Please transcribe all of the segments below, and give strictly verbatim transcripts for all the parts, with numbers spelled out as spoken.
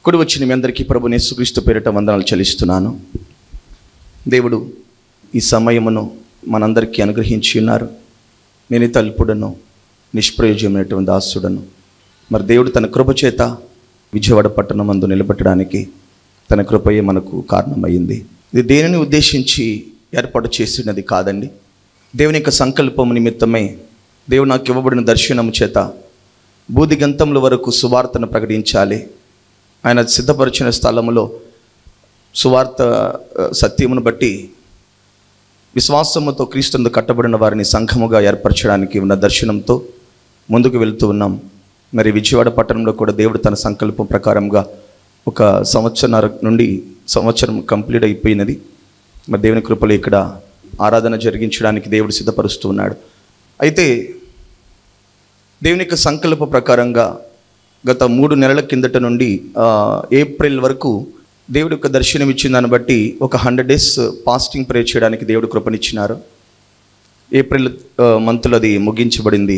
కుడి వచ్చిన మీ అందరికీ ప్రభుని యేసుక్రీస్తు పేరిట వందనాలు చెల్లిస్తున్నాను. దేవుడు ఈ సమయమును మనందరికీ అనుగ్రహించి ఉన్నారు. నేను తల్పుడను, నిష్ప్రయోజనమైనటువంటి దాసుడను. మరి దేవుడు తన కృప చేత విజయవాడ పట్టణం మందు నిలబెట్టడానికి తన కృపయే మనకు కారణమైంది. ఇది దేనిని ఉద్దేశించి ఏర్పాటు చేసినది కాదండి. దేవుని యొక్క సంకల్పం నిమిత్తమై దేవుడు నాకు ఇవ్వబడిన దర్శనము చేత బూదిగంతముల వరకు సువార్తను ప్రకటించాలి. ఆయన సిద్ధపరిచిన స్థలములో సువార్త సత్యమును బట్టి విశ్వాసముతో క్రీస్తునందు కట్టబడిన వారిని సంఘముగా ఏర్పరచడానికి ఉన్న దర్శనంతో ముందుకు వెళుతూ ఉన్నాం. మరి విజయవాడ పట్టణంలో కూడా దేవుడు తన సంకల్పం ప్రకారంగా ఒక సంవత్సరం నుండి సంవత్సరం కంప్లీట్ అయిపోయినది. మరి దేవుని కృపలో ఇక్కడ ఆరాధన జరిగించడానికి దేవుడు సిద్ధపరుస్తూ ఉన్నాడు. అయితే దేవుని యొక్క సంకల్ప ప్రకారంగా గత మూడు నెలల కిందట నుండి ఏప్రిల్ వరకు దేవుడి యొక్క దర్శనం ఇచ్చిన దాన్ని బట్టి ఒక హండ్రెడ్ డేస్ ఫాస్టింగ్ ప్రే చేయడానికి దేవుడు కృపనిచ్చినారు. ఏప్రిల్ మంత్లో అది ముగించబడింది.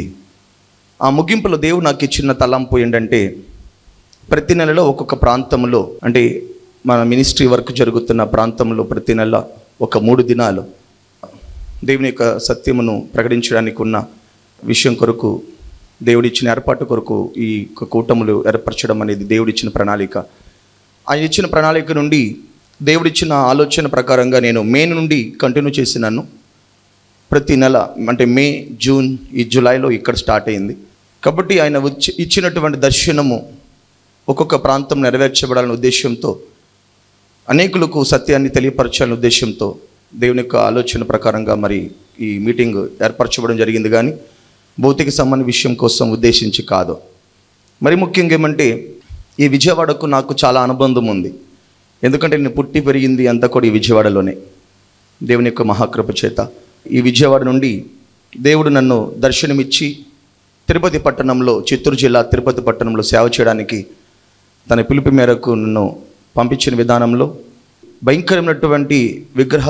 ఆ ముగింపులో దేవుడు నాకు ఇచ్చిన తలంపు ఏంటంటే, ప్రతి నెలలో ఒక్కొక్క ప్రాంతంలో, అంటే మన మినిస్ట్రీ వర్క్ జరుగుతున్న ప్రాంతంలో ప్రతి నెల ఒక మూడు దినాలు దేవుని యొక్క సత్యమును ప్రకటించడానికి ఉన్న విషయం కొరకు దేవుడిచ్చిన ఏర్పాటు కొరకు ఈ కూటములు ఏర్పరచడం అనేది దేవుడిచ్చిన ప్రణాళిక. ఆయన ఇచ్చిన ప్రణాళిక నుండి దేవుడిచ్చిన ఆలోచన ప్రకారంగా నేను మే నుండి కంటిన్యూ చేసినాను. ప్రతి నెల అంటే మే, జూన్, ఈ జూలైలో ఇక్కడ స్టార్ట్ అయింది. కాబట్టి ఆయన వచ్చి ఇచ్చినటువంటి దర్శనము ఒక్కొక్క ప్రాంతం నెరవేర్చబడాలనే ఉద్దేశంతో, అనేకులకు సత్యాన్ని తెలియపరచాలనే ఉద్దేశంతో దేవుని యొక్క ఆలోచన ప్రకారంగా మరి ఈ మీటింగ్ ఏర్పరచబడడం జరిగింది. కానీ భౌతిక సంబంధ విషయం కోసం ఉద్దేశించి కాదు. మరి ముఖ్యంగా ఏమంటే, ఈ విజయవాడకు నాకు చాలా అనుబంధం ఉంది. ఎందుకంటే నేను పుట్టి పెరిగింది అంతా కూడా ఈ విజయవాడలోనే. దేవుని యొక్క మహాకృప చేత ఈ విజయవాడ నుండి దేవుడు నన్ను దర్శనమిచ్చి తిరుపతి పట్టణంలో, చిత్తూరు జిల్లా తిరుపతి పట్టణంలో సేవ చేయడానికి తన పిలుపు మేరకు నన్ను పంపించిన విధానంలో భయంకరమైనటువంటి విగ్రహ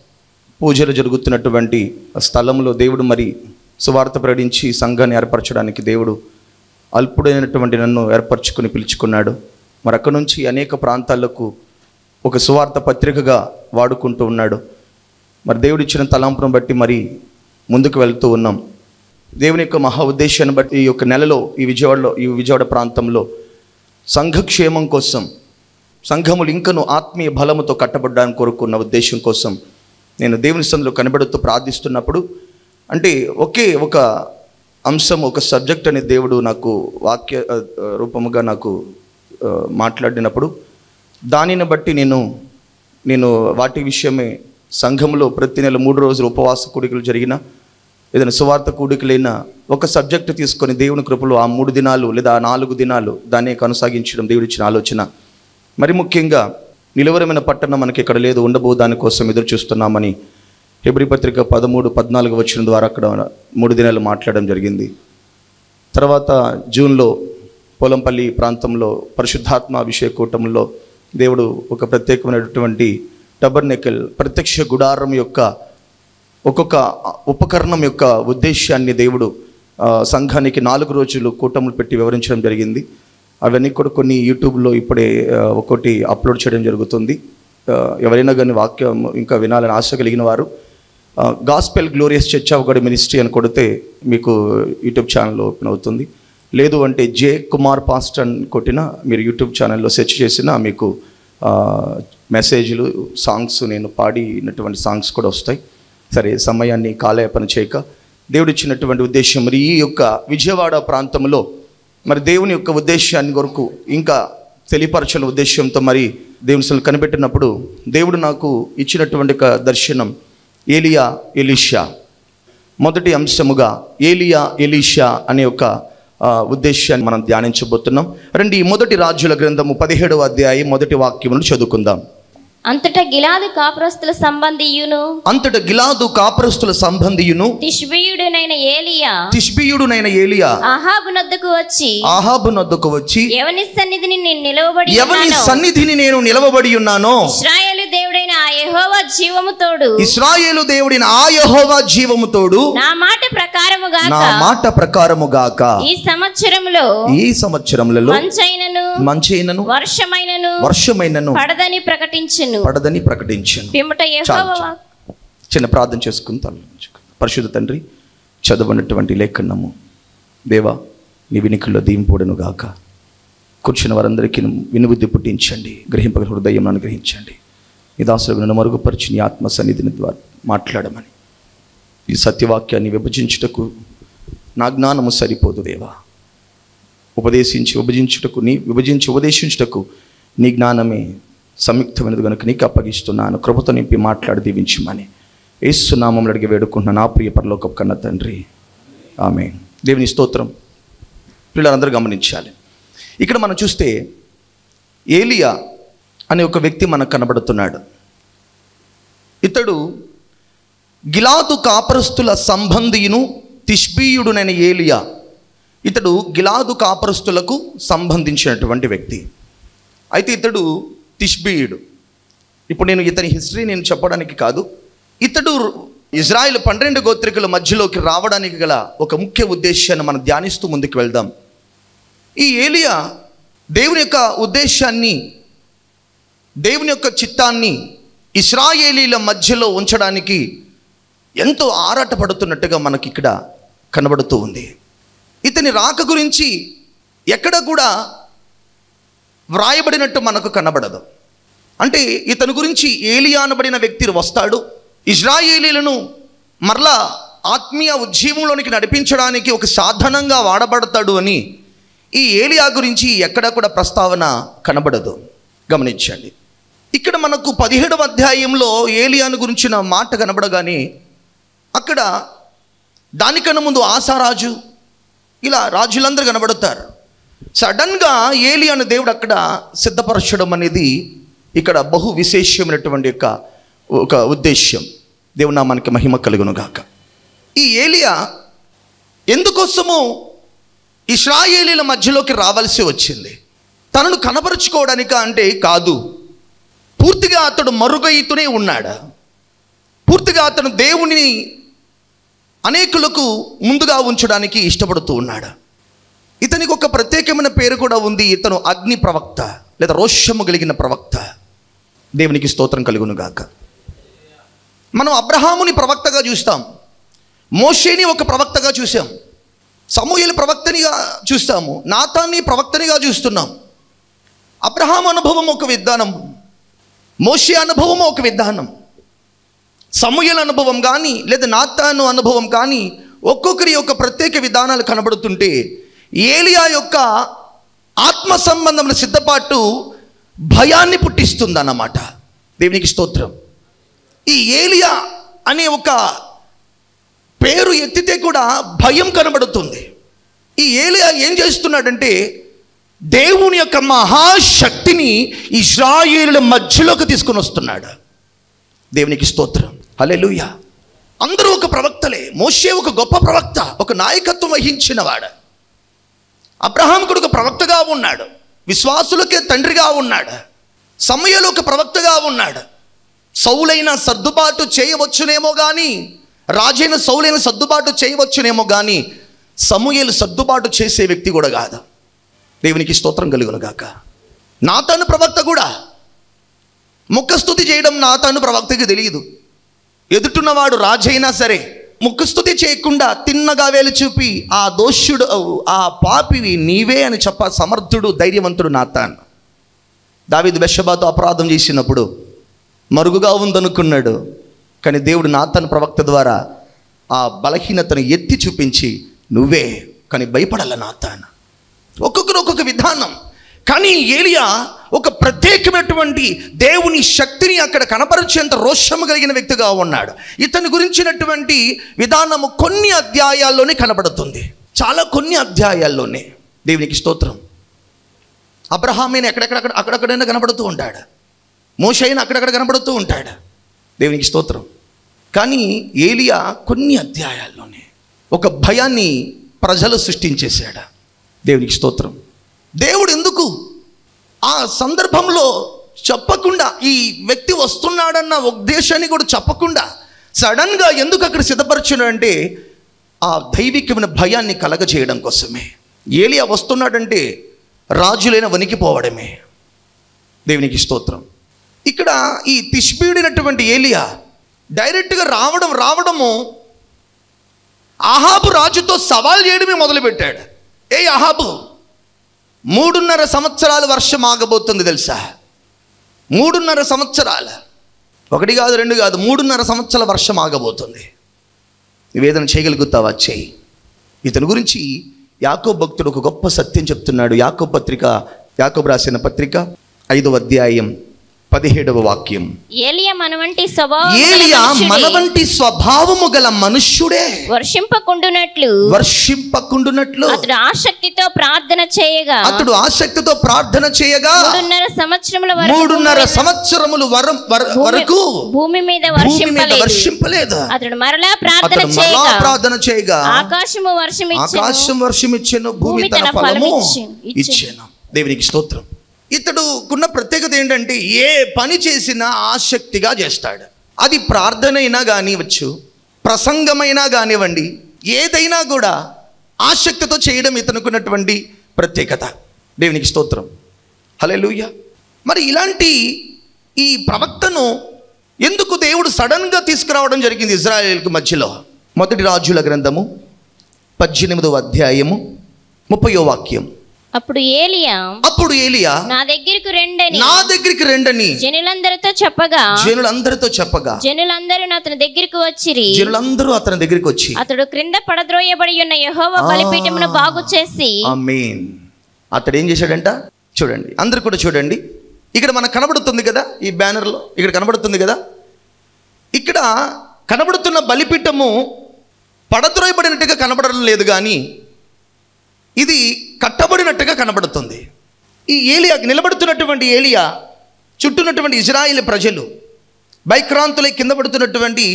పూజలు జరుగుతున్నటువంటి స్థలంలో దేవుడు మరి సువార్త ప్రకటించి సంఘాన్ని ఏర్పరచడానికి దేవుడు అల్పుడైనటువంటి నన్ను ఏర్పరచుకుని పిలుచుకున్నాడు. మరి అక్కడి నుంచి అనేక ప్రాంతాలకు ఒక సువార్త పత్రికగా వాడుకుంటూ ఉన్నాడు. మరి దేవుడు ఇచ్చిన తలంపును బట్టి మరి ముందుకు వెళ్తూ ఉన్నాం. దేవుని యొక్క మహా ఉద్దేశాన్ని బట్టి ఈ యొక్క నెలలో ఈ విజయవాడలో ఈ విజయవాడ ప్రాంతంలో సంఘక్షేమం కోసం, సంఘములు ఇంకను ఆత్మీయ బలముతో కట్టబడడానికి కోరుకున్న ఉద్దేశం కోసం నేను దేవుని సన్నిధిలో కనబడుతూ ప్రార్థిస్తున్నప్పుడు, అంటే ఒకే ఒక అంశం, ఒక సబ్జెక్ట్ అనే దేవుడు నాకు వాక్య రూపముగా నాకు మాట్లాడినప్పుడు దానిని బట్టి నేను నేను వాటి విషయమే సంఘంలో ప్రతి నెల మూడు రోజులు ఉపవాస కూడికలు జరిగిన, ఏదైనా సువార్త కూడికలైనా ఒక సబ్జెక్ట్ తీసుకొని దేవుని కృపలో ఆ మూడు దినాలు లేదా నాలుగు దినాలు దాన్ని కొనసాగించడం దేవుడు ఇచ్చిన ఆలోచన. మరి ముఖ్యంగా నిలువరమైన పట్టణం మనకి ఇక్కడ లేదు, ఉండబో దానికోసం ఎదురు చూస్తున్నామని హెబ్రీ పత్రిక పదమూడు పద్నాలుగు వచ్చిన ద్వారా అక్కడ మూడు దినాలు మాట్లాడడం జరిగింది. తర్వాత జూన్లో పోలంపల్లి ప్రాంతంలో పరిశుద్ధాత్మ అభిషేక కూటంలో దేవుడు ఒక ప్రత్యేకమైనటువంటి టబర్నెకల్, ప్రత్యక్ష గుడారం యొక్క ఒక్కొక్క ఉపకరణం యొక్క ఉద్దేశాన్ని దేవుడు సంఘానికి నాలుగు రోజులు కూటములు పెట్టి వివరించడం జరిగింది. అవన్నీ కూడా కొన్ని యూట్యూబ్లో ఇప్పుడే ఒక్కొక్కటి అప్లోడ్ చేయడం జరుగుతుంది. ఎవరైనా కానీ వాక్యం ఇంకా వినాలని ఆశ కలిగిన వారు gospel glorious church of God ministry అని కొడితే మీకు యూట్యూబ్ ఛానల్ ఓపెన్ అవుతుంది. లేదు అంటే జే కుమార్ పాస్టర్ అని కొట్టినా మీరు యూట్యూబ్ ఛానల్లో సెర్చ్ చేసినా మీకు మెసేజ్లు, సాంగ్స్, నేను పాడినటువంటి సాంగ్స్ కూడా వస్తాయి. సరే, సమయాన్ని కాలయాపన చేయక దేవుడు ఇచ్చినటువంటి ఉద్దేశం మరి ఈ యొక్క విజయవాడ ప్రాంతంలో మరి దేవుని యొక్క ఉద్దేశాన్ని కొరకు ఇంకా తెలియపరచాల ఉద్దేశంతో మరి దేవుని కనిపెట్టినప్పుడు దేవుడు నాకు ఇచ్చినటువంటి ఒక దర్శనం ఏలియా ఎలీషా. మొదటి అంశముగా ఏలియా ఎలీషా అనే ఒక ఉద్దేశాన్ని మనం ధ్యానించబోతున్నాం. రండి, ఈ మొదటి రాజుల గ్రంథము పదిహేడవ అధ్యాయం మొదటి వాక్యమును చదువుకుందాం. అంతటా గిలాదు కాపురస్తుల సంబంధియును అంతటా గిలాదు కాపురస్తుల సంబంధియును తిష్బీయుడునైన ఏలియా తిష్బీయుడునైన ఏలియా అహాబు నొద్దకు వచ్చి అహాబు నొద్దకు వచ్చి ఎవని సన్నిధిని నేను నిలవబడి ఎవని సన్నిధిని నేను నిలవబడి ఉన్నానో ఇశ్రాయేలు దేవుడైన ఆ యెహోవా జీవము తోడు ఇశ్రాయేలు దేవుడిని ఆ యెహోవా జీవము తోడు నా మాట ప్రకారముగాక నా మాట ప్రకారముగాక ఈ సంవత్సరములో ఈ సంవత్సరములలో మంచైనను మంచైనను వర్షమైనను వర్షమైనను పడదని ప్రకటించును పడదని ప్రకటించును. పిమ్మట యెహోవా చాలు. చిన్న ప్రార్థన చేసుకుని తల పరిశుద్ధ తండ్రి, చదవనటువంటి లేఖనము దేవా నీ వినికిల్లో దీంపోడును గాక. కూర్చున్న వారందరికీ వినుబుద్ధి పుట్టించండి, గ్రహింపగల హృదయం అనుగ్రహించండి. ఈ దాసులకు నన్ను మరుగుపరిచి నీ ఆత్మ సన్నిధిని ద్వారా మాట్లాడమని, ఈ సత్యవాక్యాన్ని విభజించుటకు నా జ్ఞానము సరిపోదు దేవా. ఉపదేశించి విభజించుటకు నీ విభజించి ఉపదేశించుటకు నీ జ్ఞానమే సంయుక్తమైనది కనుక నీకు అప్పగిస్తున్నాను. కృపతో నింపి మాట్లాడి దీవించమని యేసు నామములో అడిగి వేడుకుంటున్న నా ప్రియ పరలోకపు కన్న తండ్రి, ఆమేన్. దేవుని స్తోత్రం. పిల్లలందరూ గమనించాలి. ఇక్కడ మనం చూస్తే ఏలియా అనే ఒక వ్యక్తి మనకు కనబడుతున్నాడు. ఇతడు గిలాదు కాపరస్తుల సంబంధియును తిష్బీయుడునైన ఏలియా. ఇతడు గిలాదు కాపరస్తులకు సంబంధించినటువంటి వ్యక్తి. అయితే ఇతడు తిష్బీయుడు. ఇప్పుడు నేను ఇతని హిస్టరీ నేను చెప్పడానికి కాదు, ఇతడు ఇజ్రాయెల్ పన్నెండు గోత్రికుల మధ్యలోకి రావడానికి గల ఒక ముఖ్య ఉద్దేశాన్ని మనం ధ్యానిస్తూ ముందుకు వెళ్దాం. ఈ ఏలియా దేవుని యొక్క ఉద్దేశాన్ని, దేవుని యొక్క చిత్తాన్ని ఇశ్రాయేలీల మధ్యలో ఉంచడానికి ఎంతో ఆరాటపడుతున్నట్టుగా మనకి ఇక్కడ కనబడుతూ ఉంది. ఇతని రాక గురించి ఎక్కడ కూడా వ్రాయబడినట్టు మనకు కనబడదు. అంటే ఇతని గురించి ఏలియా అనబడిన వ్యక్తి వస్తాడు, ఇజ్రాయేలీలను మరలా ఆత్మీయ ఉజ్జీవంలోనికి నడిపించడానికి ఒక సాధనంగా వాడబడతాడు అని ఈ ఏలియా గురించి ఎక్కడ కూడా ప్రస్తావన కనబడదు. గమనించండి. ఇక్కడ మనకు పదిహేడవ అధ్యాయంలో ఏలియాను గురించిన మాట కనబడగానే అక్కడ దానికన్నా ముందు ఆసారాజు, ఇలా రాజులందరూ కనబడతారు. సడన్గా ఏలియాను దేవుడు అక్కడ సిద్ధపరచడం అనేది ఇక్కడ బహు విశేషమైనటువంటి యొక్క ఒక ఉద్దేశ్యం. దేవుని నామానికి మహిమ కలుగును గాక. ఈ ఏలియా ఎందుకోసమో ఇశ్రాయేలీల మధ్యలోకి రావాల్సి వచ్చింది? తనను కనపరుచుకోవడానిక అంటే కాదు. పూర్తిగా అతడు మరుగైతూనే ఉన్నాడు. పూర్తిగా అతను దేవుని అనేకులకు ముందుగా ఉంచడానికి ఇష్టపడుతూ ఉన్నాడు. ఇతనికి ఒక ప్రత్యేకమైన పేరు కూడా ఉంది. ఇతను అగ్ని ప్రవక్త లేదా రోషము కలిగిన ప్రవక్త. దేవునికి స్తోత్రం కలుగును గాక. మనం అబ్రహాముని ప్రవక్తగా చూస్తాం, మోషేని ఒక ప్రవక్తగా చూసాం, సమూయేలు ప్రవక్తనిగా చూస్తాము, నాతాన్ని ప్రవక్తనిగా చూస్తున్నాం. అబ్రహాం అనుభవం ఒక విధానం, మోషే అనుభవం ఒక విధానం, సమూయేలు అనుభవం కానీ లేదా నాతాను అనుభవం కానీ ఒక్కొక్కరి యొక్క ప్రత్యేక విధానాలు కనబడుతుంటే ఏలియా యొక్క ఆత్మ సంబంధమైన సిద్ధపాటు భయాన్ని పుట్టిస్తుంది అన్నమాట. దేవునికి స్తోత్రం. ఈ ఏలియా అనే ఒక పేరు ఎత్తితే కూడా భయం కనబడుతుంది. ఈ ఏలియా ఏం చేస్తున్నాడంటే దేవుని యొక్క మహాశక్తిని ఇశ్రాయేలుల మధ్యలోకి తీసుకొని వస్తున్నాడు. దేవునికి స్తోత్రం. హల్లెలూయా. అందరూ ఒక ప్రవక్తలే. మోషే ఒక గొప్ప ప్రవక్త, ఒక నాయకత్వం వహించిన వాడు. అబ్రహాం కూడా ఒక ప్రవక్తగా ఉన్నాడు, విశ్వాసులకే తండ్రిగా ఉన్నాడు. సమూయేలు ఒక ప్రవక్తగా ఉన్నాడు. సౌలైన సర్దుబాటు చేయవచ్చునేమో కానీ, రాజైన సౌలైన సర్దుబాటు చేయవచ్చునేమో కానీ సమూయేలు సర్దుబాటు చేసే వ్యక్తి కూడా కాదు. దేవునికి స్తోత్రం కలుగును గాక. నాతాను ప్రవక్త కూడా ముఖస్తుతి చేయడం నాతాను ప్రవక్తకి తెలియదు. ఎదుటిన్నవాడు రాజైనా సరే ముఖస్తుతి చేయకుండా తిన్నగా వేలు చూపి ఆ దోషుడు ఆ పాపివి నీవే అని చెప్ప సమర్థుడు ధైర్యవంతుడు నాతాను. దావీదు బెత్షెబాతో అపరాధం చేసినప్పుడు మరుగుగా ఉందనుకున్నాడు, కానీ దేవుడు నాతాను ప్రవక్త ద్వారా ఆ బలహీనతను ఎత్తి చూపించి నువ్వే, కానీ భయపడాల నాతాను. ఒక్కొక్కరు ఒక్కొక్క విధానం. కానీ ఏలియా ఒక ప్రత్యేకమైనటువంటి దేవుని శక్తిని అక్కడ కనపరిచేంత రోషము కలిగిన వ్యక్తిగా ఉన్నాడు. ఇతని గురించినటువంటి విధానము కొన్ని అధ్యాయాల్లోనే కనబడుతుంది, చాలా కొన్ని అధ్యాయాల్లోనే. దేవునికి స్తోత్రం. అబ్రహామీని ఎక్కడెక్కడ అక్కడక్కడైనా కనబడుతూ ఉంటాడు, మోషేని అక్కడక్కడ కనబడుతూ ఉంటాడు. దేవునికి స్తోత్రం. కానీ ఏలియా కొన్ని అధ్యాయాల్లోనే ఒక భయాన్ని ప్రజలు సృష్టించేశాడు. దేవునికి స్తోత్రం. దేవుడు ఎందుకు ఆ సందర్భంలో చెప్పకుండా, ఈ వ్యక్తి వస్తున్నాడన్న ఉద్దేశాన్ని కూడా చెప్పకుండా సడన్గా ఎందుకు అక్కడ సిద్ధపరచునంటే ఆ దైవికమైన భయాన్ని కలగజేయడం కోసమే. ఏలియా వస్తున్నాడంటే రాజులైన వణికిపోవడమే. దేవునికి స్తోత్రం. ఇక్కడ ఈ తిష్బీడినటువంటి ఏలియా డైరెక్ట్గా రావడం రావడము అహాబు రాజుతో సవాల్ చేయడమే మొదలుపెట్టాడు. ఏ అహాబు, మూడున్నర సంవత్సరాల వర్షం ఆగబోతుంది తెలుసా? మూడున్నర సంవత్సరాల, ఒకటి కాదు రెండు కాదు, మూడున్నర సంవత్సరాల వర్షం ఆగబోతుంది. నివేదన చేయగలుగుతావా? చేయి. ఇతని గురించి యాకోబు భక్తుడు ఒక గొప్ప సత్యం చెప్తున్నాడు. యాకోబు పత్రిక, యాకోబు రాసిన పత్రిక ఐదవ అధ్యాయం పదిహేడవ వాక్యం. ఏలియా మన వంటి స్వభావం ఏలియా మన వంటి స్వభావము గల మనుష్యుడే, వర్షింపకుండునట్లు వర్షింపకుండునట్లు అతడు ఆసక్తితో ప్రార్థన చేయగా అతడు ఆసక్తితో ప్రార్థన చేయగా మూడున్నర సంవత్సరముల వరకు మూడున్నర సంవత్సరములు వరం వరకు భూమి మీద భూమి మీద వర్షింపలేదు. వర్షింపలేదు. అతడు మరలా ప్రార్థన అతడు మరలా చేయగా ప్రార్థన చేయగా ఆకాశము వర్షమిచ్చెను, ఆకాశం వర్షమిచ్చెను, భూమి తన ఫలము ఇచ్చెను. దేవునికి స్తోత్రం. ఇతడుకున్న ప్రత్యేకత ఏంటంటే ఏ పని చేసినా ఆసక్తిగా చేస్తాడు. అది ప్రార్థన అయినా కానివచ్చు, ప్రసంగమైనా కానివ్వండి, ఏదైనా కూడా ఆసక్తితో చేయడం ఇతనుకున్నటువంటి ప్రత్యేకత. దేవునికి స్తోత్రం. హల్లెలూయా. మరి ఇలాంటి ఈ ప్రవక్తను ఎందుకు దేవుడు సడన్గా తీసుకురావడం జరిగింది ఇజ్రాయేలుకు మధ్యలో? మొదటి రాజుల గ్రంథము పద్దెనిమిదవ అధ్యాయము ముప్పయో వాక్యం. అప్పుడు ఏలియా అప్పుడు ఏలియా నా దగ్గరికి రెండని నా దగ్గరికి రెండని జనులందరితో చెప్పగా జనులందరితో చెప్పగా జనులందరూ అతని దగ్గరికి వచ్చిరి. జనులందరూ అతని దగ్గరికి వచ్చి అతడు క్రింద పడద్రోయబడి ఉన్న యెహోవా బలిపీఠమును బాగు చేసి. ఆమేన్. అతడు ఏం చేశాడంట? చూడండి, అందరు కూడా చూడండి. ఇక్కడ మనకు కనబడుతుంది కదా, ఈ బ్యానర్లో ఇక్కడ కనబడుతుంది కదా. ఇక్కడ కనబడుతున్న బలిపీఠము పడద్రోయబడినట్టుగా కనబడడం లేదు, కానీ ఇది కట్టబడినట్టుగా కనబడుతుంది. ఈ ఏలియా నిలబడుతున్నటువంటి ఏలియా చుట్టూన్నటువంటి ఇజ్రాయేల్ ప్రజలు భయక్రాంతులై కింద పడుతున్నటువంటి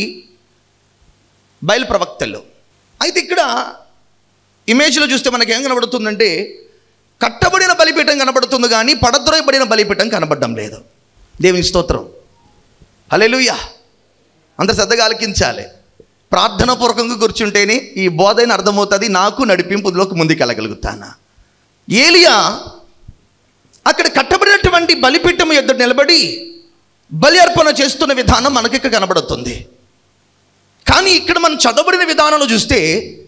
బయలు ప్రవక్తలు. అయితే ఇక్కడ ఇమేజ్లో చూస్తే మనకి ఏం కనబడుతుందంటే కట్టబడిన బలిపీఠం కనబడుతుంది, కానీ పడద్రోయబడిన బలిపీఠం కనబడడం లేదు. దేవుని స్తోత్రం. హల్లెలూయా. అందరు శ్రద్ధగా ఆలకించాలి. ప్రార్థనాపూర్వకంగా కూర్చుంటేనే ఈ బోధైన అర్థమవుతుంది, నాకు నడిపింపులోకి ముందుకు వెళ్ళగలుగుతానా. ఏలియా అక్కడ కట్టబడినటువంటి బలిపీఠం ఎదుట నిలబడి బలి అర్పణ చేస్తున్న విధానం మనకి ఇక్కడ కనబడుతుంది. కానీ ఇక్కడ మనం చదవబడిన విధానంలో చూస్తే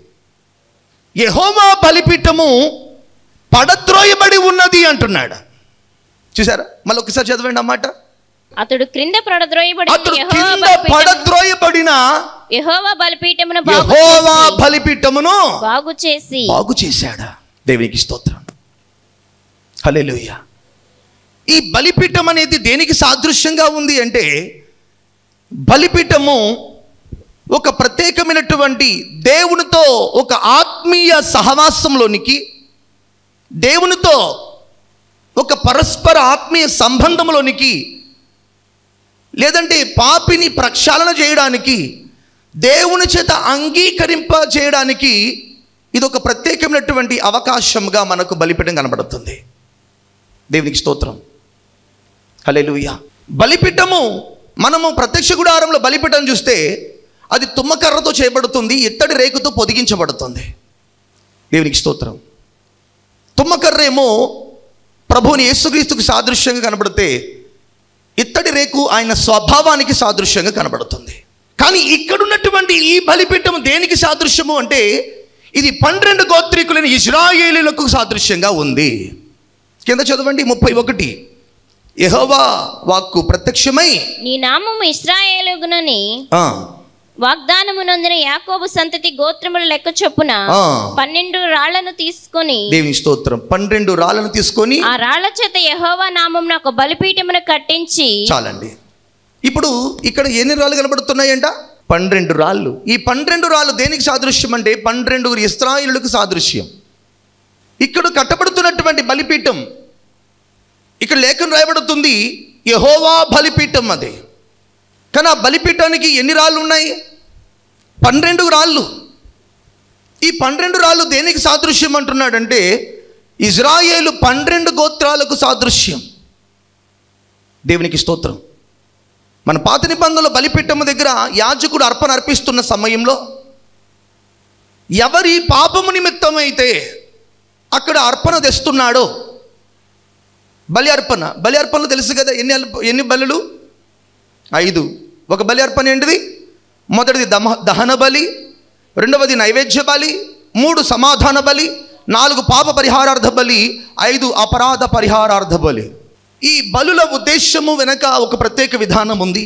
యెహోవా బలిపీఠము పడద్రోయబడి ఉన్నది అంటున్నాడు. చూసారా? మళ్ళీ ఒకసారి చదవండి అన్నమాట. అతడు క్రింద పడద్రోయబడిన అతడు యెహోవా కింద బలిపీఠం- పడద్రోయబడిన యెహోవా బలిపీఠమును బాగు యెహోవా చేసి- బలిపీఠమును బాగు చేసి బాగు చేశాడా. దేవునికి స్తోత్రం. హల్లెలూయా. ఈ బలిపీఠం అనేది దేనికి సాదృశ్యంగా ఉంది అంటే బలిపీఠము ఒక ప్రత్యేకమైనటువంటి దేవునితో ఒక ఆత్మీయ సహవాసంలోనికి, దేవునితో ఒక పరస్పర ఆత్మీయ సంబంధంలోనికి, లేదంటే పాపిని ప్రక్షాళన చేయడానికి, దేవుని చేత అంగీకరింప చేయడానికి ఇది ఒక ప్రత్యేకమైనటువంటి అవకాశంగా మనకు బలిపీఠం కనబడుతుంది. దేవునికి స్తోత్రం. హల్లెలూయా. బలిపీఠము మనము ప్రత్యక్ష గుడారంలో బలిపీఠం చూస్తే అది తుమ్మకర్రతో చేయబడుతుంది, ఇత్తడి రేకుతో పొదిగించబడుతుంది. దేవునికి స్తోత్రం. తుమ్మకర్ర ఏమో ప్రభువుని యేసుక్రీస్తుకు సాదృశ్యంగా కనబడితే ఇత్తడి రేకు ఆయన స్వభావానికి సాదృశ్యంగా కనబడుతుంది. కానీ ఇక్కడున్నటువంటి ఈ బలిపీఠం దేనికి సాదృశ్యము అంటే ఇది పన్నెండు గోత్రీకులైన ఇశ్రాయేలీయులకు సాదృశ్యంగా ఉంది. కింద చదవండి ముప్పై ఒకటి. యెహోవా వాక్కు ప్రత్యక్షమై నీ నామము ఇశ్రాయేలుగునని ఆ వాగ్దానము నొందిన యాకోబు సంతతి గోత్రముల లెక్క చొప్పున ఆ. పన్నెండు రాళ్లను తీసుకొని దేవుని స్తోత్రం. పన్నెండు రాళ్లను తీసుకొని ఆ రాళ్ల చేత యెహోవా నామమున ఒక బలిపీఠమును కట్టించి. చాలండి. ఇప్పుడు ఇక్కడ ఎన్ని రాళ్ళు కనబడుతున్నాయంట? పన్నెండు రాళ్ళు. ఈ పన్నెండు రాళ్ళు దేనికి సాదృశ్యం అంటే పన్నెండు ఇశ్రాయేలులకు సాదృశ్యం. ఇక్కడ కట్టబడుతున్నటువంటి బలిపీఠం, ఇక్కడ లేఖనం రాయబడుతుంది యెహోవా బలిపీఠం అది. కానీ ఆ బలిపీఠానికి ఎన్ని రాళ్ళు ఉన్నాయి? పన్నెండు రాళ్ళు. ఈ పన్నెండు రాళ్ళు దేనికి సాదృశ్యం అంటున్నాడంటే ఇజ్రాయేలు పన్నెండు గోత్రాలకు సాదృశ్యం. దేవునికి స్తోత్రం. మన పాత నిబంధనలో బలిపీఠము దగ్గర యాజకుడు అర్పణ అర్పిస్తున్న సమయంలో ఎవరి పాపము నిమిత్తమైతే అక్కడ అర్పణ తెస్తున్నాడో, బలి అర్పణ బలి అర్పణలు తెలుసు కదా, ఎన్ని ఎన్ని బలులు? ఐదు. ఒక బలి అర్పణ ఏంటిది? మొదటిది దమ దహన బలి, రెండవది నైవేద్య బలి, మూడు సమాధాన బలి, నాలుగు పాప పరిహారార్థ బలి, ఐదు అపరాధ పరిహారార్థ బలి. ఈ బలుల ఉద్దేశము వెనక ఒక ప్రత్యేక విధానం ఉంది.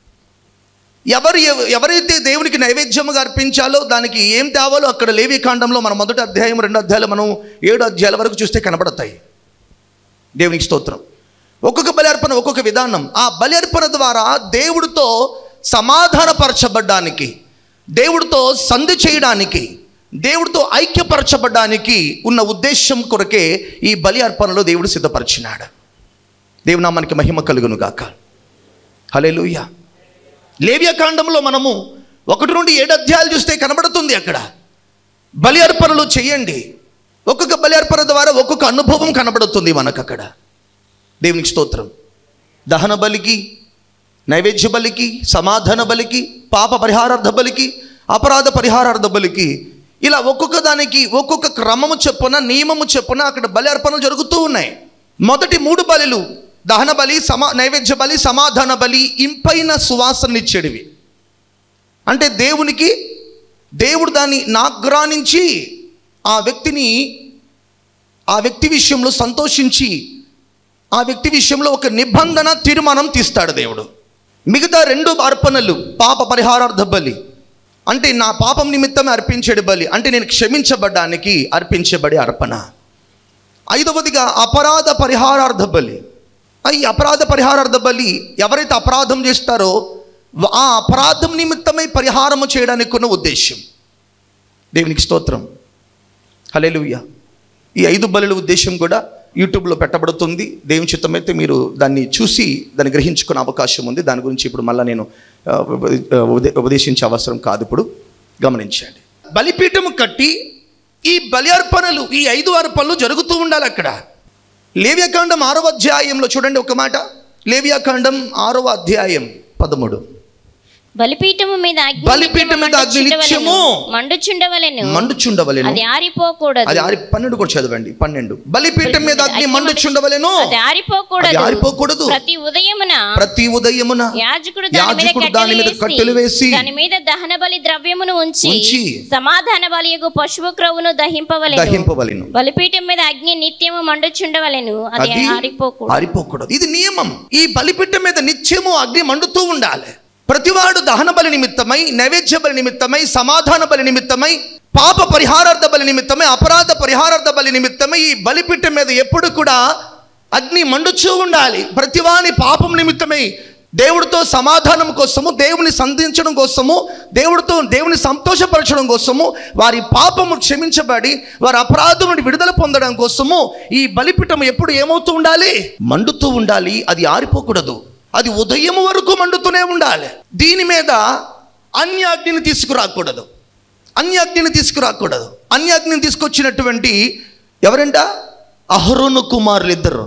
ఎవరు ఎవరైతే దేవునికి నైవేద్యముగా అర్పించాలో దానికి ఏం తేవాలో అక్కడ లేవికాండంలో మన మొదటి అధ్యాయం రెండు అధ్యాయాలు మనం ఏడు అధ్యాయాల వరకు చూస్తే కనబడతాయి. దేవునికి స్తోత్రం. ఒక్కొక్క బలి అర్పణ ఒక్కొక్క విధానం. ఆ బలి అర్పణ ద్వారా దేవుడితో సమాధానపరచబడ్డానికి, దేవుడితో సంధి చేయడానికి, దేవుడితో ఐక్యపరచబడ్డానికి ఉన్న ఉద్దేశం కొరకే ఈ బలి అర్పణలో దేవుడు సిద్ధపరిచినాడు. దేవుని నామానికి మహిమ కలుగును గాక. హల్లెలూయా. లేవియకాండంలో మనము ఒకటి నుండి ఏడు అధ్యాయాలు చూస్తే కనబడుతుంది. అక్కడ బలి అర్పణలు చేయండి. ఒక్కొక్క బలి అర్పణ ద్వారా ఒక్కొక్క అనుభవం కనబడుతుంది మనకు అక్కడ. దేవునికి స్తోత్రం. దహన బలికి, నైవేద్య బలికి, సమాధాన బలికి, పాప పరిహారార్థ బలికి, అపరాధ పరిహారార్థ బలికి, ఇలా ఒక్కొక్క దానికి ఒక్కొక్క క్రమము చెప్పున, నియమము చెప్పున అక్కడ బలి అర్పణలు జరుగుతూ ఉన్నాయి. మొదటి మూడు బలులు దహన బలి, సమా నైవేద్య బలి, సమాధాన బలి ఇంపైన సువాసననిచ్చేటివి. అంటే దేవునికి దేవుడు దాన్ని నాగ్రానించి ఆ వ్యక్తిని ఆ వ్యక్తి విషయంలో సంతోషించి ఆ వ్యక్తి విషయంలో ఒక నిబంధన తీర్మానం తీస్తాడు దేవుడు. మిగతా రెండు అర్పణలు పాప పరిహారార్థ బలి, అంటే నా పాపం నిమిత్తమే అర్పించేది బలి, అంటే నేను క్షమించబడ్డానికి అర్పించబడే అర్పణ. ఐదవదిగా అపరాధ పరిహారార్థ బలి. ఈ అపరాధ పరిహారార్థ బలి ఎవరైతే అపరాధం చేస్తారో ఆ అపరాధం నిమిత్తమై పరిహారము చేయడానికి ఉన్న ఉద్దేశం. దేవునికి స్తోత్రం. హల్లెలూయా. ఈ ఐదు బలుల ఉద్దేశం కూడా యూట్యూబ్లో పెట్టబడుతుంది. దేవుని చిత్తమైతే మీరు దాన్ని చూసి దాన్ని గ్రహించుకునే అవకాశం ఉంది. దాని గురించి ఇప్పుడు మళ్ళీ నేను ఉపదేశించే అవసరం కాదు. ఇప్పుడు గమనించండి. బలిపీఠము కట్టి ఈ బలి అర్పణలు, ఈ ఐదు అర్పణలు జరుగుతూ ఉండాలి అక్కడ. లేవియాకాండం ఆరవ అధ్యాయంలో చూడండి ఒక మాట. లేవియాకాండం ఆరవ అధ్యాయం పదమూడు. బలిపీఠము మీద అగ్ని బలిపీఠం మీద అగ్ని నిత్యము మండుచుండవలెను మండుచుండవలెను అది ఆరిపోకూడదు. అది ఆరి పన్నెండు కూడా చదవండి. పన్నెండు. బలిపీఠం మీద అగ్ని మండుచుండవలెను అది ఆరిపోకూడదు. ఆరిపోకూడదు. ప్రతి ఉదయమున ప్రతి ఉదయమున యాజకుడు యాజకుడు దాని మీద కట్టెలు వేసి దాని మీద దహన బలి ద్రవ్యమును ఉంచి సమాధాన బలియగు పశువు క్రొవ్వును దహింపవలెను దహింపవలెను బలిపీఠం మీద అగ్ని నిత్యము మండుచుండవలెను అది ఆరిపోకూడదు. ఆరిపోకూడదు. ఇది నియమం. ఈ బలిపీఠం మీద నిత్యము అగ్ని మండుతూ ఉండాలి. ప్రతివాడు దహన బలి నిమిత్తమై, నైవేద్య బలి నిమిత్తమై, సమాధాన బలి నిమిత్తమై, పాప పరిహారార్థ బలి నిమిత్తమై, అపరాధ పరిహారార్థ బలి నిమిత్తమై ఈ బలిపీఠం మీద ఎప్పుడు కూడా అగ్ని మండుచూ ఉండాలి. ప్రతివాని పాపం నిమిత్తమై, దేవుడితో సమాధానం కోసము, దేవుని సంధించడం కోసము, దేవుడితో దేవుని సంతోషపరచడం కోసము, వారి పాపము క్షమించబడి వారి అపరాధం నుండి విడుదల పొందడం కోసము ఈ బలిపీఠం ఎప్పుడు ఏమవుతూ ఉండాలి? మండుతూ ఉండాలి. అది ఆరిపోకూడదు. అది ఉదయం వరకు మండుతూనే ఉండాలి. దీని మీద అన్యాగ్నిని తీసుకురాకూడదు. అన్యాగ్నిని తీసుకురాకూడదు. అన్యాగ్నిని తీసుకొచ్చినటువంటి ఎవరంట? అహరోను కుమారులు ఇద్దరు,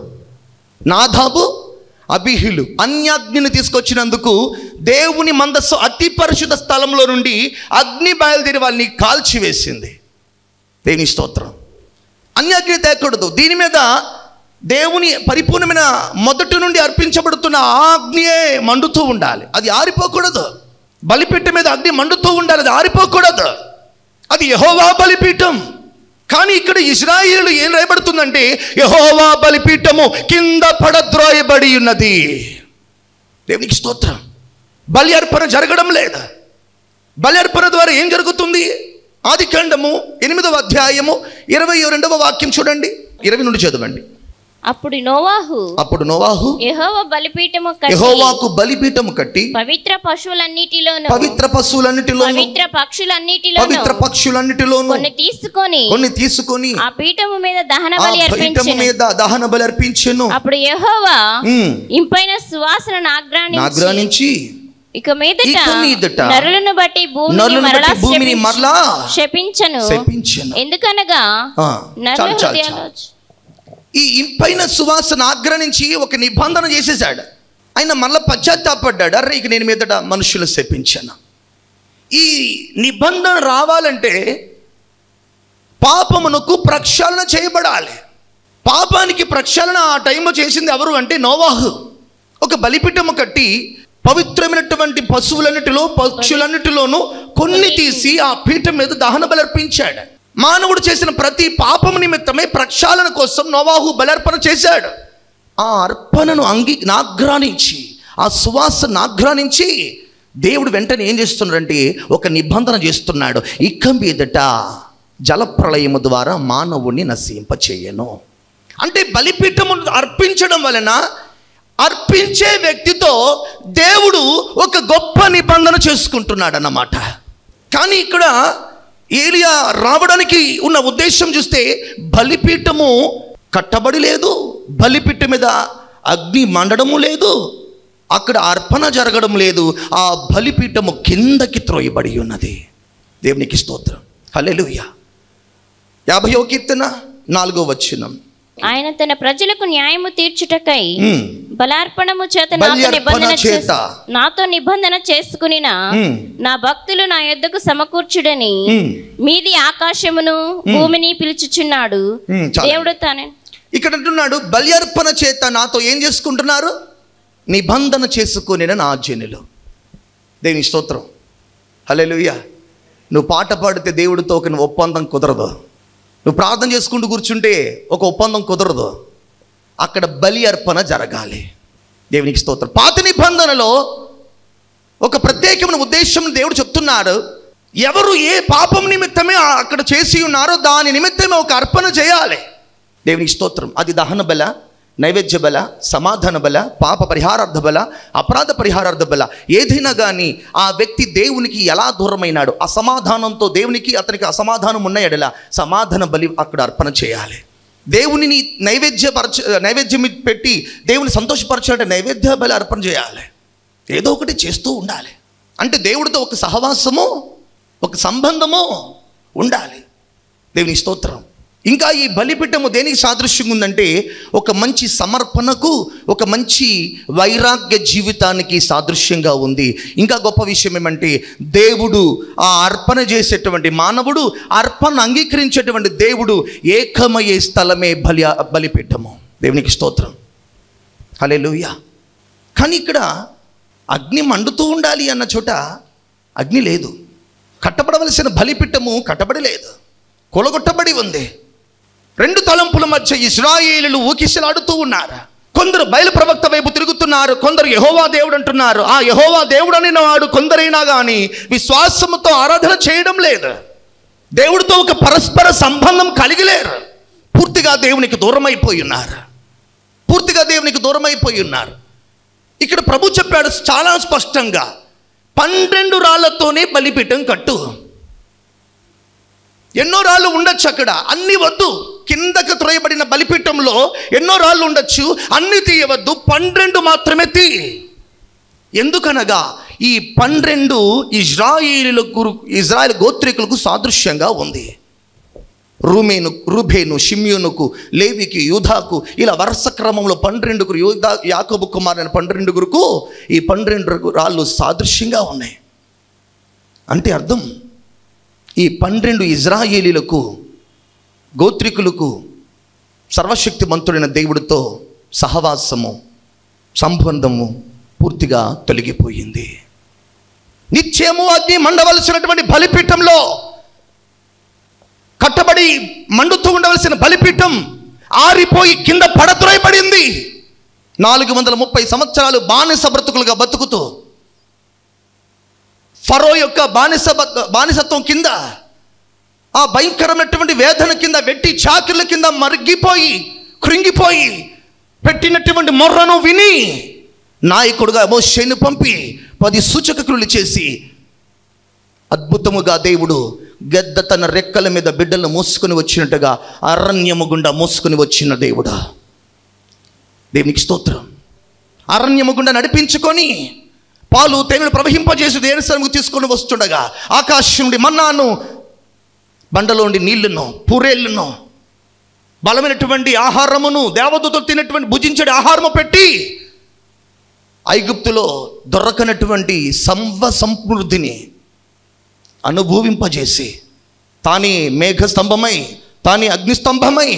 నాదాబు, అబీహులు. అన్యాగ్నిని తీసుకొచ్చినందుకు దేవుని మందస్సు అతి పరిశుద్ధ స్థలంలో నుండి అగ్ని బయలుదేరి వాళ్ళని కాల్చివేసింది. దేవుని స్తోత్రం. అన్యాగ్ని తేకూడదు. దీని మీద దేవుని పరిపూర్ణమైన మొదటి నుండి అర్పించబడుతున్న ఆ అగ్నియే మండుతూ ఉండాలి. అది ఆరిపోకూడదు. బలిపీఠం మీద అగ్ని మండుతూ ఉండాలి. అది ఆరిపోకూడదు. అది యెహోవా బలిపీఠం. కానీ ఇక్కడ ఇశ్రాయేలు ఏం రాయబడుతుందంటే యెహోవా బలిపీఠము కింద పడద్రోయబడి ఉన్నది. దేవునికి స్తోత్రం. బలి అర్పణ జరగడం లేదు. బలి అర్పణ ద్వారా ఏం జరుగుతుంది? ఆదికాండము ఎనిమిదవ అధ్యాయము ఇరవై రెండవ వాక్యం చూడండి. ఇరవై నుండి చదవండి. అప్పుడు నోవాహు అప్పుడు నోవాహు యెహోవా బలిపీఠము కట్టి యెహోవాకు బలిపీఠము కట్టి పవిత్ర పశువులన్నిటిలోను పవిత్ర పశువులన్నిటిలోను పవిత్ర పక్షులన్నిటిలోను పవిత్ర పక్షులన్నిటిలోను కొన్ని తీసుకొని కొన్ని తీసుకొని ఆ పీఠము మీద దహన ఆ బలి పీఠము అర్పించెను. మీద దహన బలి అర్పించెను. అప్పుడు యెహోవా ఉమ్, ఇంపైన సువాసన ఆగ్రానించి నాగ్రానించి ఇక మీదట ఇక మీదట నరులను బట్టి భూమిని నరులను మరలా బట్టి భూమిని శపించు- మరలా శపించను. శపించెను. ఎందుకనగా ఆ, నరుల చాలు, చాలు, హృదయాలు చాలు. ఈ ఇంపైన సువాసన ఆగ్రహించి ఒక నిబంధన చేసేసాడు. ఆయన మళ్ళీ పశ్చాత్తాపడ్డాడు. అరే ఇక నేను మీదట మనుషులు శపించాను. ఈ నిబంధన రావాలంటే పాపమునకు ప్రక్షాళన చేయబడాలి. పాపానికి ప్రక్షాళన ఆ టైంలో చేసింది ఎవరు అంటే నోవాహు. ఒక బలిపీఠము కట్టి పవిత్రమైనటువంటి పశువులన్నిటిలో పక్షులన్నిటిలోనూ కొన్ని తీసి ఆ పీఠం మీద దహన బలర్పించాడు. మానవుడు చేసిన ప్రతి పాపము నిమిత్తమే ప్రక్షాళన కోసం నోవాహు బలర్పణ చేశాడు. ఆ అర్పణను అంగీ నాగ్రానించి ఆ సువాసన నాగ్రానించి దేవుడు వెంటనే ఏం చేస్తున్నాడంటే ఒక నిబంధన చేస్తున్నాడు. ఇక మీదట జలప్రళయము ద్వారా మానవుణ్ణి నశింపచేయను. అంటే బలిపీఠము అర్పించడం వలన అర్పించే వ్యక్తితో దేవుడు ఒక గొప్ప నిబంధన చేసుకుంటున్నాడు అన్నమాట. కానీ ఇక్కడ ఏలియా రావడానికి ఉన్న ఉద్దేశం చూస్తే బలిపీఠము కట్టబడి లేదు, బలిపీఠం మీద అగ్ని మండడము లేదు, అక్కడ అర్పణ జరగడం లేదు. ఆ బలిపీఠము కిందకి త్రోయబడి ఉన్నది. దేవునికి స్తోత్రం. హల్లెలూయా. యాభైవ కీర్తన నాలుగో వచనం. ఆయన తన ప్రజలకు న్యాయము తీర్చుటకై బలార్పణము చేత నాతో నిబంధన నాతో నిబంధన చేసుకునిన నా భక్తులు నా యొద్దకు సమకూర్చుడని మీది ఆకాశమును భూమిని పిలుచుచున్నాడు దేవుడు తానే. ఇక్కడ అంటున్నాడు బల్యర్పణ చేత నాతో ఏం చేసుకుంటున్నారు? నిబంధన చేసుకుని నా జనులు. దేవుని స్తోత్రం. హల్లెలూయా. నువ్వు పాట పాడితే దేవుడితో ఒక ఒప్పందం కుదరదు. నువ్వు ప్రార్థన చేసుకుంటూ కూర్చుంటే ఒక ఒప్పందం కుదరదు. అక్కడ బలి అర్పణ జరగాలి. దేవునికి స్తోత్రం. పాత నిబంధనలో ఒక ప్రత్యేకమైన ఉద్దేశం దేవుడు చెప్తున్నాడు. ఎవరు ఏ పాపం నిమిత్తమే అక్కడ చేసి ఉన్నారో దాని నిమిత్తమే ఒక అర్పణ చేయాలి. దేవునికి స్తోత్రం. అది దహన బల, నైవేద్య బల, సమాధాన బల, పాప పరిహారార్థ బల, అపరాధ పరిహారార్థ బల, ఏదైనా కానీ ఆ వ్యక్తి దేవునికి ఎలా దూరమైనాడు, అసమాధానంతో దేవునికి అతనికి అసమాధానం ఉన్న ఎడల సమాధాన బలి అక్కడ అర్పణ చేయాలి. దేవునిని నైవేద్యపరచ నైవేద్యం పెట్టి దేవుని సంతోషపరచాలంటే నైవేద్య బలి అర్పణ చేయాలి. ఏదో ఒకటి చేస్తూ ఉండాలి. అంటే దేవుడితో ఒక సహవాసము, ఒక సంబంధము ఉండాలి. దేవుని స్తోత్రం. ఇంకా ఈ బలిపీఠము దేనికి సాదృశ్యంగా ఉందంటే ఒక మంచి సమర్పణకు, ఒక మంచి వైరాగ్య జీవితానికి సాదృశ్యంగా ఉంది. ఇంకా గొప్ప విషయం ఏమంటే దేవుడు ఆ అర్పణ చేసేటువంటి మానవుడు, అర్పణ అంగీకరించేటువంటి దేవుడు ఏకమయ్యే స్థలమే బలి బలిపీఠము. దేవునికి స్తోత్రం. హల్లెలూయా. కానీ ఇక్కడ అగ్ని మండుతూ ఉండాలి అన్న చోట అగ్ని లేదు. కట్టబడవలసిన బలిపీఠము కట్టబడి లేదు, కొలగొట్టబడి ఉంది. రెండు తలంపుల మధ్య ఇశ్రాయేలులు ఊకిసలాడుతూ ఉన్నారు. కొందరు బయలు ప్రవక్త వైపు తిరుగుతున్నారు, కొందరు యెహోవా దేవుడు అంటున్నారు. ఆ యెహోవా దేవుడు అనిన వాడు కొందరైనా కానీ విశ్వాసముతో ఆరాధన చేయడం లేదు. దేవుడితో ఒక పరస్పర సంబంధం కలిగి లేరు. పూర్తిగా దేవునికి దూరం అయిపోయి ఉన్నారు. పూర్తిగా దేవునికి దూరం అయిపోయి ఉన్నారు. ఇక్కడ ప్రభు చెప్పాడు చాలా స్పష్టంగా, పన్నెండు రాళ్లతోనే బలిపీఠం కట్టు. ఎన్నో రాళ్ళు ఉండొచ్చు అక్కడ, అన్ని వద్దు. కిందకు త్రోయబడిన బలిపీఠంలో ఎన్నో రాళ్ళు ఉండొచ్చు, అన్ని తీయవద్దు, పన్నెండు మాత్రమే తీ. ఎందుకనగా ఈ పన్నెండు ఇజ్రాయేలులకు ఇజ్రాయేల్ గోత్రికులకు సాదృశ్యంగా ఉంది. రూమేను రూబేను షిమ్యోనుకు లేవికి యూదాకు ఇలా వరుస క్రమంలో పన్నెండుగురు యూదా యాకోబు కుమారుని పన్నెండుగురుకు ఈ పన్నెండు రాళ్ళు సాదృశ్యంగా ఉన్నాయి. అంటే అర్థం ఈ పన్నెండు ఇజ్రాయేలీలకు గోత్రికులకు సర్వశక్తిమంతుడైన దేవుడితో సహవాసము సంబంధము పూర్తిగా తొలగిపోయింది. నిత్యము అగ్ని మండవలసినటువంటి బలిపీఠంలో కట్టబడి మండుతూ ఉండవలసిన బలిపీఠం ఆరిపోయి కింద పడత్రోయబడింది. నాలుగు వందల ముప్పై సంవత్సరాలు బానిస బ్రతుకులుగా బతుకుతూ ఫరో యొక్క బానిస బానిసత్వం కింద, ఆ భయంకరమైనటువంటి వేదన కింద, వెట్టి చాకిర్ల కింద మరిగిపోయి కృంగిపోయి పెట్టినటువంటి మొర్రను విని నాయకుడుగా మోషేను పంపి పది సూచక క్రియలు చేసి అద్భుతముగా దేవుడు గద్ద తన రెక్కల మీద బిడ్డలను మోసుకొని వచ్చినట్టుగా అరణ్యము గుండా మోసుకొని వచ్చిన దేవుడా. దేవునికి స్తోత్రం. అరణ్యము గుండా నడిపించుకొని పాలు తేనెలు ప్రవహింపజేసి దేశముకు తీసుకొని వస్తుండగా ఆకాశం నుండి మన్నాను, బండలోండి నీళ్లను, పూరేళ్లను, బలమైనటువంటి ఆహారమును, దేవదూతలు తినేటువంటి భుజించే ఆహారము పెట్టి ఐగుప్తులో దొరకనటువంటి సంవ సమృద్ధిని అనుభవింపజేసి తానే మేఘస్తంభమై తానే అగ్నిస్తంభమై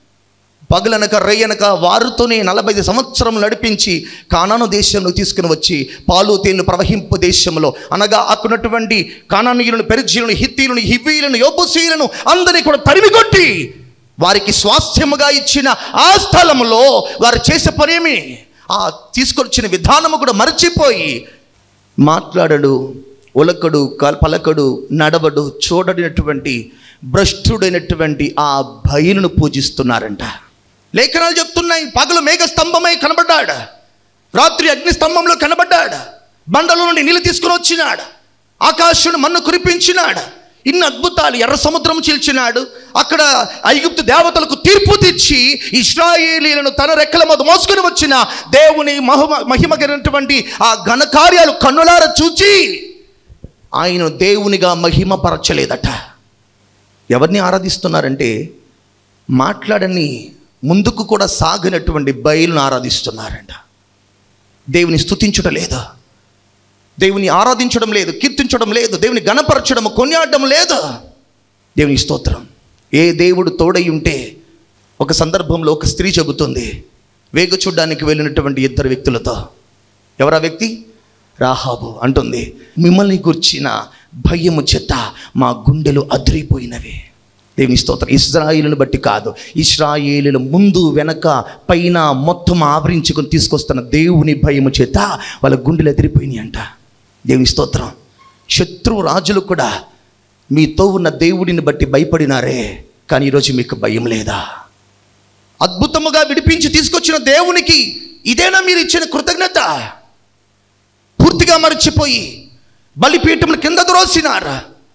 పగలనక రేయనక వారితోనే నలభై ఐదు సంవత్సరం నడిపించి కానాను దేశంలో తీసుకుని వచ్చి పాలు తేనెలు ప్రవహింపు దేశంలో అనగా అక్కడున్నటువంటి కానానీయులను, పెరిజీయులను, హిత్తీయులను, హివ్వీయులను, యెబూసీయులను అందరినీ కూడా తరిమికొట్టి వారికి స్వాస్థ్యముగా ఇచ్చిన ఆ స్థలంలో వారు చేసే పనేమి, ఆ తీసుకొచ్చిన విధానము కూడా మర్చిపోయి మాట్లాడడు, ఒలకడు, పలకడు, నడవడు, చూడనటువంటి భ్రష్టుడైనటువంటి ఆ బయలును పూజిస్తున్నారంట. లేఖనాలు చెప్తున్నాయి, పగలు మేఘ స్తంభమై కనబడ్డాడు, రాత్రి అగ్ని స్తంభంలో కనబడ్డాడు, బండలో నుండి నీళ్ళు తీసుకుని వచ్చినాడు, ఆకాశుని మన్ను కురిపించినాడు, ఇన్ని అద్భుతాలు, ఎర్ర సముద్రం చీల్చినాడు, అక్కడ ఐగుప్తు దేవతలకు తీర్పు తెచ్చి ఇశ్రాయేలీలను తన రెక్కల మీద మోసుకొని వచ్చిన దేవుని మహిమ మహిమగినటువంటి ఆ ఘనకార్యాలు కన్నులార చూచి ఆయన దేవునిగా మహిమపరచలేదట. ఎవరిని ఆరాధిస్తున్నారంటే మాట్లాడని ముందుకు కూడా సాగినటువంటి బయలును ఆరాధిస్తున్నారంట. దేవుని స్తుతించడం లేదు, దేవుని ఆరాధించడం లేదు, కీర్తించడం లేదు, దేవుని గణపరచడం, కొనియాడడం లేదు. దేవుని స్తోత్రం. ఏ దేవుడు తోడై ఉంటే, ఒక సందర్భంలో ఒక స్త్రీ చెబుతుంది, వేగ చూడ్డానికి వెళ్ళినటువంటి ఇద్దరు వ్యక్తులతో, ఎవరా వ్యక్తి? రాహాబు అంటుంది, మిమ్మల్ని గుర్చిన భయము చేత మా గుండెలు అదిరిపోయినవి. దేవుని స్తోత్రం. ఇశ్రాయేలును బట్టి కాదు, ఇశ్రాయేలుల ముందు వెనక పైన మొత్తం ఆవరించుకొని తీసుకొస్తున్న దేవుని భయము చేత వాళ్ళ గుండెలు ఎదిరిపోయినాయి అంట. దేవుని స్తోత్రం. శత్రు రాజులు కూడా మీతో ఉన్న దేవుడిని బట్టి భయపడినారే, కానీ ఈరోజు మీకు భయం లేదా? అద్భుతముగా విడిపించి తీసుకొచ్చిన దేవునికి ఇదేనా మీరు ఇచ్చిన కృతజ్ఞత? పూర్తిగా మర్చిపోయి బలిపీఠమును కింద ద్రోసినారు.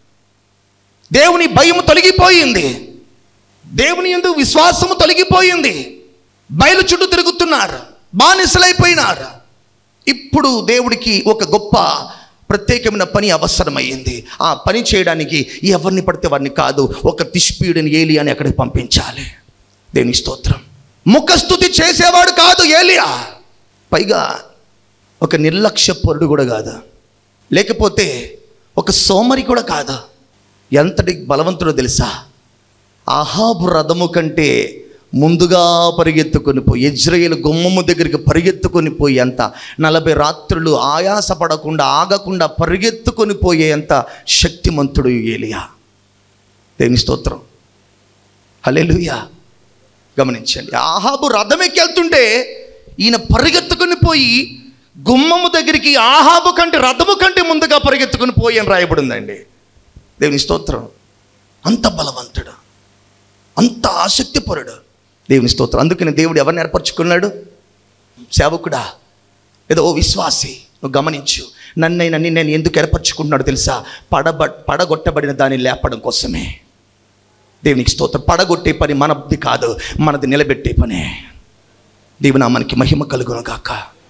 దేవుని భయము తొలగిపోయింది, దేవుని యందు విశ్వాసము తొలగిపోయింది, బయలు చుట్టూ తిరుగుతున్నారు, బానిసలైపోయినారు. ఇప్పుడు దేవుడికి ఒక గొప్ప ప్రత్యేకమైన పని అవసరమైంది. ఆ పని చేయడానికి ఎవరిని పడితే వారిని కాదు, ఒక తిష్పీయుడిని ఏలియాని అక్కడికి పంపించాలి. దేవుని స్తోత్రం. ముఖస్తుతి చేసేవాడు కాదు ఏలియా, పైగా ఒక నిర్లక్ష్యపరుడు కూడా కాదు, లేకపోతే ఒక సోమరి కూడా కాదు. ఎంతటి బలవంతుడో తెలుసా? అహాబు రథము కంటే ముందుగా పరిగెత్తుకొని పోయి ఇజ్రాయేలు గుమ్మము దగ్గరికి పరిగెత్తుకొని పోయి అంత నలభై రాత్రులు ఆయాసపడకుండా ఆగకుండా పరిగెత్తుకొని పోయే అంత శక్తిమంతుడు ఏలియా. దేవుని స్తోత్రం. హల్లెలూయా. గమనించండి, అహాబు రథం ఎక్కి వెళ్తుంటే ఈయన పరిగెత్తుకొని పోయి గుమ్మము దగ్గరికి అహాబు కంటే రథము కంటే ముందుగా పరిగెత్తుకొని పోయి అని రాయబడిందండి. దేవుని స్తోత్రం. అంత బలవంతుడు, అంత ఆసక్తిపరుడు. దేవుని స్తోత్రం. అందుకని దేవుడు ఎవరిని ఏర్పరచుకున్నాడు? సేవకుడా, ఏదో ఓ విశ్వాసి, నువ్వు గమనించు, నన్నైనా నేను ఎందుకు ఏర్పరచుకుంటున్నాడు తెలుసా? పడబ పడగొట్టబడిన దాన్ని లేపడం కోసమే. దేవునికి స్తోత్రం. పడగొట్టే పని మనది కాదు, మనది నిలబెట్టే పనే. దేవుని నామానికి మహిమ కలుగును గాక.